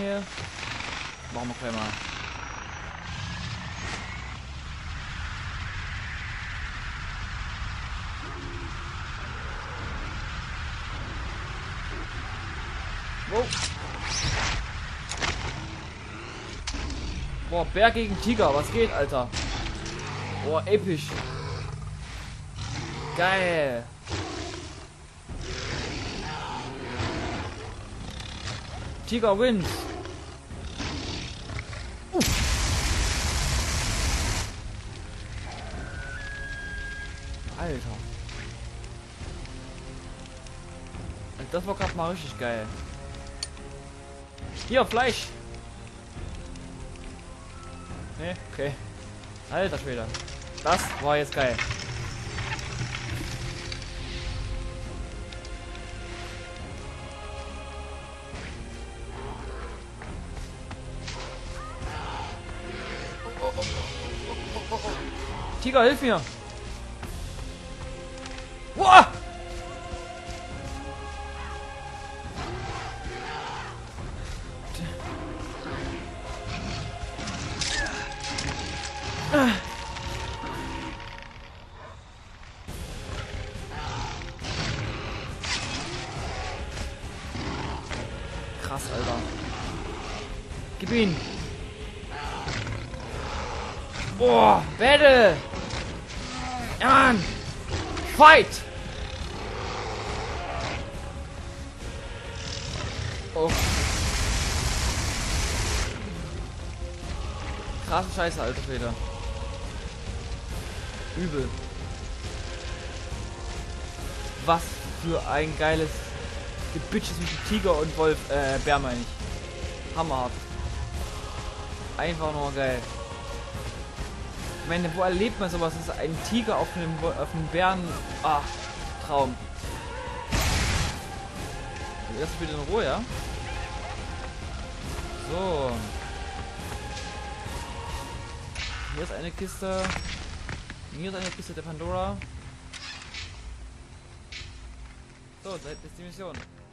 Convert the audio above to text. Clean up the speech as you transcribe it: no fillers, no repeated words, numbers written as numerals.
Nähe. Machen wir gleich mal. Wow. Boah, Bär gegen Tiger, was geht, Alter? Boah, episch. Geil. Tiger wins. Alter. Das war gerade mal richtig geil. Hier, Fleisch. Ne, okay. Alter Schwede. Das war jetzt geil. Tiger, hilf mir! Boah! Krass, Alter. Gib ihn! Boah, Battle! Ja, Mann! Fight! Oh. Krasse Scheiße, alter Schwede. Übel. Was für ein geiles Gebüsch zwischen Tiger und Wolf, Bär meine ich. Hammerhart. Einfach nur geil. Ich meine, wo erlebt man sowas? Das ist ein Tiger auf einem Bären. Ach, Traum. Lass mich bitte in Ruhe, ja? So. Hier ist eine Kiste. Hier ist eine Kiste der Pandora. So, das ist die Mission.